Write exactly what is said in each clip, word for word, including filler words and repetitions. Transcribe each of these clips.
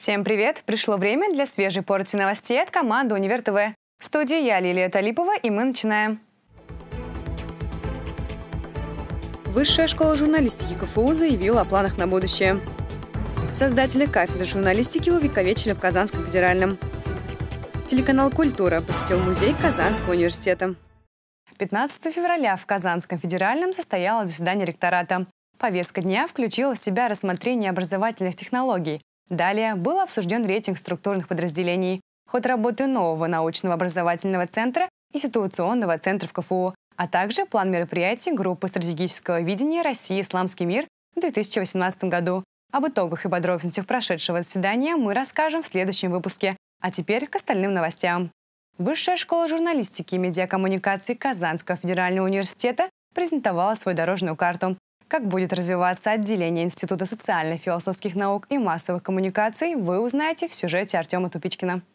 Всем привет! Пришло время для свежей порции новостей от команды Универ ТВ. В студии я, Лилия Талипова, и мы начинаем. Высшая школа журналистики КФУ заявила о планах на будущее. Создатели кафедры журналистики увековечили в Казанском федеральном. Телеканал «Культура» посетил музей Казанского университета. пятнадцатого февраля в Казанском федеральном состоялось заседание ректората. Повестка дня включила в себя рассмотрение образовательных технологий. Далее был обсужден рейтинг структурных подразделений, ход работы нового научного образовательного центра и ситуационного центра в КФУ, а также план мероприятий группы стратегического видения России «Исламский мир» в две тысячи восемнадцатом году. Об итогах и подробностях прошедшего заседания мы расскажем в следующем выпуске. А теперь к остальным новостям. Высшая школа журналистики и медиакоммуникаций Казанского федерального университета презентовала свою дорожную карту. Как будет развиваться отделение Института социально-философских наук и массовых коммуникаций, вы узнаете в сюжете Артема Тупичкина.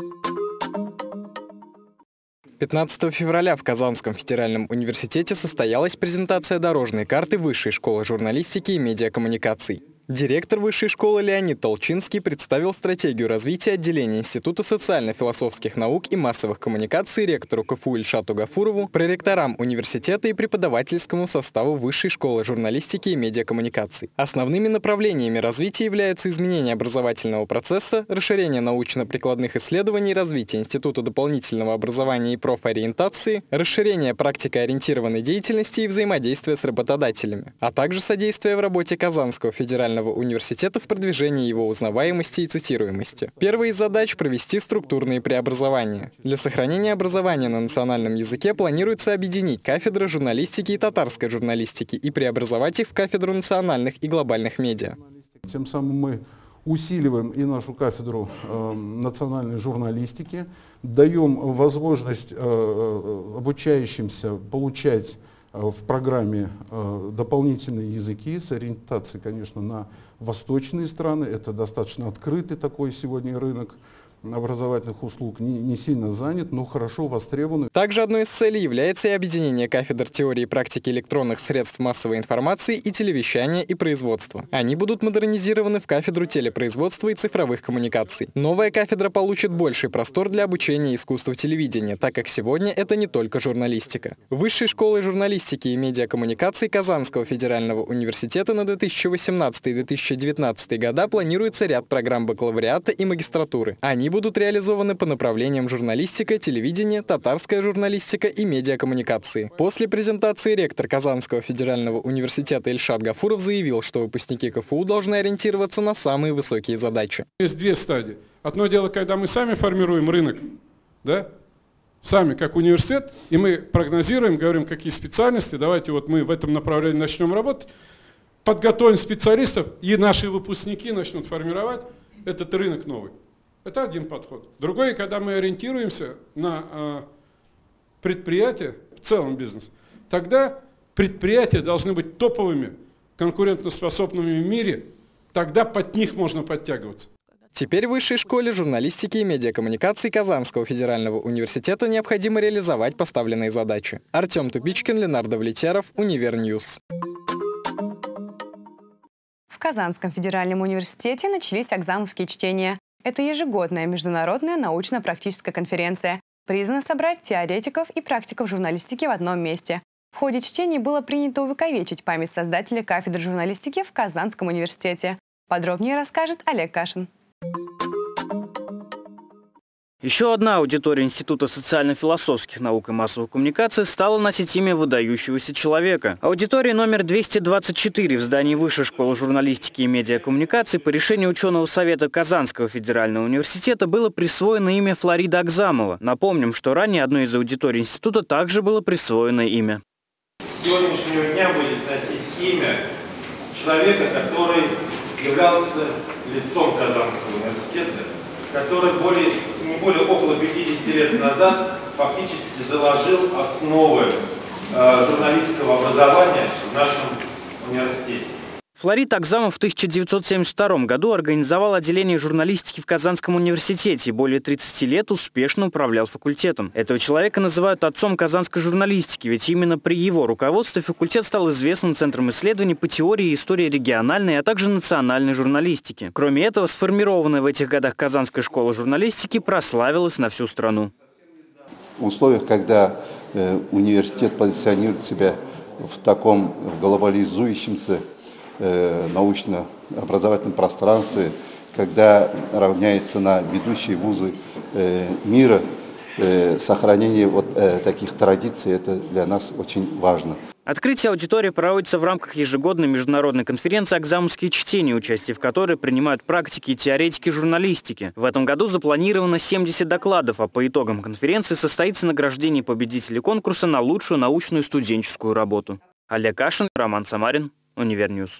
пятнадцатого февраля в Казанском федеральном университете состоялась презентация дорожной карты Высшей школы журналистики и медиакоммуникаций. Директор Высшей школы Леонид Толчинский представил стратегию развития отделения Института социально-философских наук и массовых коммуникаций ректору КФУ Ильшату Гафурову, проректорам университета и преподавательскому составу Высшей школы журналистики и медиакоммуникаций. Основными направлениями развития являются изменение образовательного процесса, расширение научно-прикладных исследований, развитие Института дополнительного образования и профориентации, расширение практикоориентированной деятельности и взаимодействия с работодателями, а также содействие в работе Казанского федерального университета в продвижении его узнаваемости и цитируемости. Первая из задач – провести структурные преобразования. Для сохранения образования на национальном языке планируется объединить кафедры журналистики и татарской журналистики и преобразовать их в кафедру национальных и глобальных медиа. Тем самым мы усиливаем и нашу кафедру э, национальной журналистики, даем возможность э, обучающимся получать в программе э, дополнительные языки с ориентацией, конечно, на восточные страны. Это достаточно открытый такой сегодня рынок образовательных услуг, не, не сильно занят, но хорошо востребован. Также одной из целей является и объединение кафедр теории и практики электронных средств массовой информации и телевещания и производства. Они будут модернизированы в кафедру телепроизводства и цифровых коммуникаций. Новая кафедра получит больший простор для обучения искусству телевидения, так как сегодня это не только журналистика. Высшей школой журналистики и медиакоммуникаций Казанского федерального университета на две тысячи восемнадцатый — две тысячи девятнадцатый года планируется ряд программ бакалавриата и магистратуры. Они будут реализованы по направлениям журналистика, телевидение, татарская журналистика и медиакоммуникации. После презентации ректор Казанского федерального университета Ильшат Гафуров заявил, что выпускники КФУ должны ориентироваться на самые высокие задачи. Есть две стадии. Одно дело, когда мы сами формируем рынок, да? Сами как университет, и мы прогнозируем, говорим, какие специальности, давайте вот мы в этом направлении начнем работать, подготовим специалистов, и наши выпускники начнут формировать этот рынок новый. Это один подход. Другой, когда мы ориентируемся на э, предприятия, в целом бизнес, тогда предприятия должны быть топовыми, конкурентоспособными в мире, тогда под них можно подтягиваться. Теперь в Высшей школе журналистики и медиакоммуникаций Казанского федерального университета необходимо реализовать поставленные задачи. Артем Тупичкин, Ленардо Влетьяров, Универньюз. В Казанском федеральном университете начались экзаменские чтения. Это ежегодная международная научно-практическая конференция. Призвана собрать теоретиков и практиков журналистики в одном месте. В ходе чтений было принято увековечить память создателя кафедры журналистики в Казанском университете. Подробнее расскажет Олег Кашин. Еще одна аудитория Института социально-философских наук и массовых коммуникаций стала носить имя выдающегося человека. Аудитория номер двести двадцать четыре в здании Высшей школы журналистики и медиакоммуникаций по решению ученого совета Казанского федерального университета было присвоено имя Флорида Агзамова. Напомним, что ранее одной из аудиторий института также было присвоено имя. С сегодняшнего дня будет носить имя человека, который являлся лицом Казанского университета, который более, не более около пятидесяти лет назад фактически заложил основы э, журналистского образования в нашем университете. Флорид Акзамов в тысяча девятьсот семьдесят втором году организовал отделение журналистики в Казанском университете и более тридцати лет успешно управлял факультетом. Этого человека называют отцом казанской журналистики, ведь именно при его руководстве факультет стал известным центром исследований по теории и истории региональной, а также национальной журналистики. Кроме этого, сформированная в этих годах Казанская школа журналистики прославилась на всю страну. В условиях, когда э, университет позиционирует себя в таком в глобализующемся научно-образовательном пространстве, когда равняется на ведущие вузы э, мира, э, сохранение вот э, таких традиций, это для нас очень важно. Открытие аудитории проводится в рамках ежегодной международной конференции «Акзамовские чтения», участие в которой принимают практики и теоретики журналистики. В этом году запланировано семьдесят докладов, а по итогам конференции состоится награждение победителей конкурса на лучшую научную студенческую работу. Олег Кашин, Роман Самарин, Универньюз.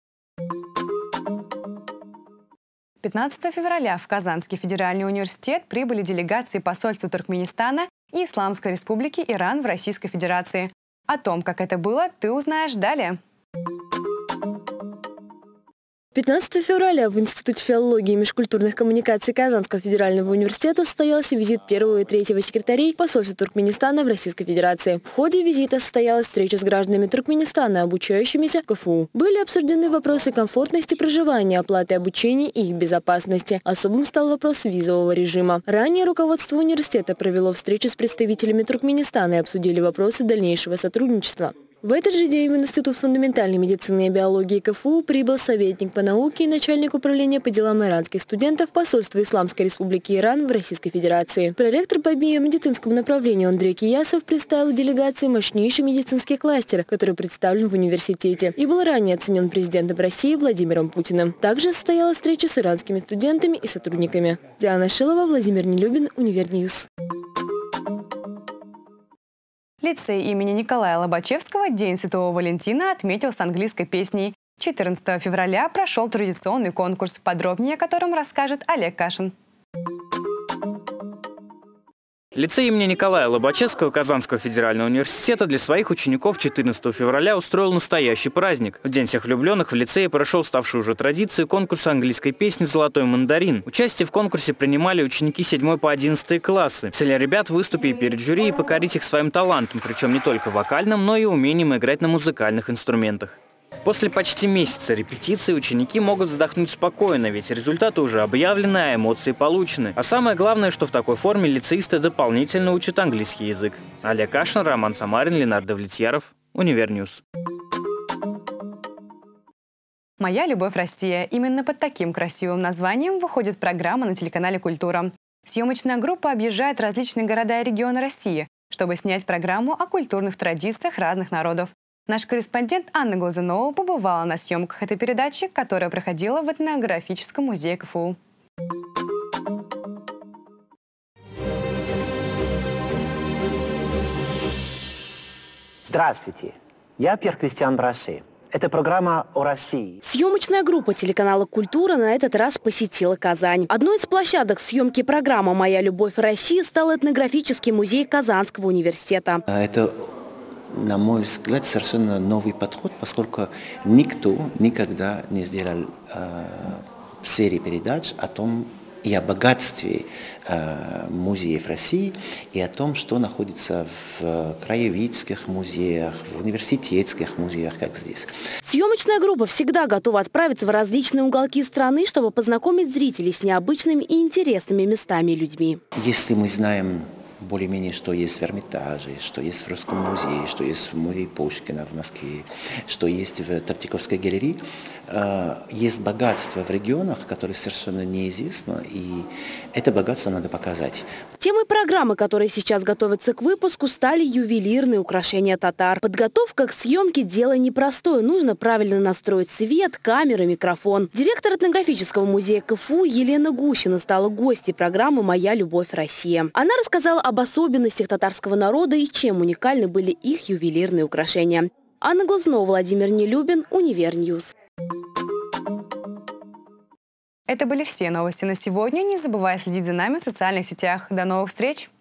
пятнадцатого февраля в Казанский федеральный университет прибыли делегации посольства Туркменистана и Исламской республики Иран в Российской Федерации. О том, как это было, ты узнаешь далее. пятнадцатого февраля в Институте филологии и межкультурных коммуникаций Казанского федерального университета состоялся визит первого и третьего секретарей посольства Туркменистана в Российской Федерации. В ходе визита состоялась встреча с гражданами Туркменистана, обучающимися в КФУ. Были обсуждены вопросы комфортности проживания, оплаты обучения и их безопасности. Особым стал вопрос визового режима. Ранее руководство университета провело встречу с представителями Туркменистана и обсудили вопросы дальнейшего сотрудничества. В этот же день в Институт фундаментальной медицины и биологии КФУ прибыл советник по науке и начальник управления по делам иранских студентов посольства Исламской республики Иран в Российской Федерации. Проректор по биомедицинскому направлению Андрей Киясов представил делегации мощнейший медицинский кластер, который представлен в университете и был ранее оценен президентом России Владимиром Путиным. Также состоялась встреча с иранскими студентами и сотрудниками. Диана Шилова, Владимир Нелюбин, Универньюз. Лицей имени Николая Лобачевского День Святого Валентина отметил с английской песней. четырнадцатого февраля прошел традиционный конкурс, подробнее о котором расскажет Олег Кашин. Лицей имени Николая Лобачевского Казанского федерального университета для своих учеников четырнадцатого февраля устроил настоящий праздник. В День всех влюбленных в лицее прошел ставший уже традицией конкурс английской песни «Золотой мандарин». Участие в конкурсе принимали ученики седьмой по одиннадцатый классы. Цель ребят – выступить перед жюри и покорить их своим талантом, причем не только вокальным, но и умением играть на музыкальных инструментах. После почти месяца репетиций ученики могут вздохнуть спокойно, ведь результаты уже объявлены, а эмоции получены. А самое главное, что в такой форме лицеисты дополнительно учат английский язык. Олег Кашин, Роман Самарин, Ленардо Влетьяров, Универньюз. «Моя любовь, Россия». Именно под таким красивым названием выходит программа на телеканале «Культура». Съемочная группа объезжает различные города и регионы России, чтобы снять программу о культурных традициях разных народов. Наш корреспондент Анна Глазунова побывала на съемках этой передачи, которая проходила в этнографическом музее КФУ. Здравствуйте, я Пьер Кристиан Браше. Это программа о России. Съемочная группа телеканала «Культура» на этот раз посетила Казань. Одной из площадок съемки программы «Моя любовь России» стал этнографический музей Казанского университета. Это, на мой взгляд, совершенно новый подход, поскольку никто никогда не сделал э, серии передач о том и о богатстве э, музеев России, и о том, что находится в краеведческих музеях, в университетских музеях, как здесь. Съемочная группа всегда готова отправиться в различные уголки страны, чтобы познакомить зрителей с необычными и интересными местами и людьми. Если мы знаем более-менее, что есть в Эрмитаже, что есть в Русском музее, что есть в музее Пушкина в Москве, что есть в Третьяковской галерее. Есть богатство в регионах, которое совершенно неизвестно, и это богатство надо показать. Темой программы, которые сейчас готовятся к выпуску, стали ювелирные украшения татар. Подготовка к съемке – дело непростое. Нужно правильно настроить свет, камеры, микрофон. Директор этнографического музея КФУ Елена Гущина стала гостьей программы «Моя любовь Россия». Она рассказала об особенностях татарского народа и чем уникальны были их ювелирные украшения. Анна Глазунова, Владимир Нелюбин, Универньюз. Это были все новости на сегодня. Не забывай следить за нами в социальных сетях. До новых встреч!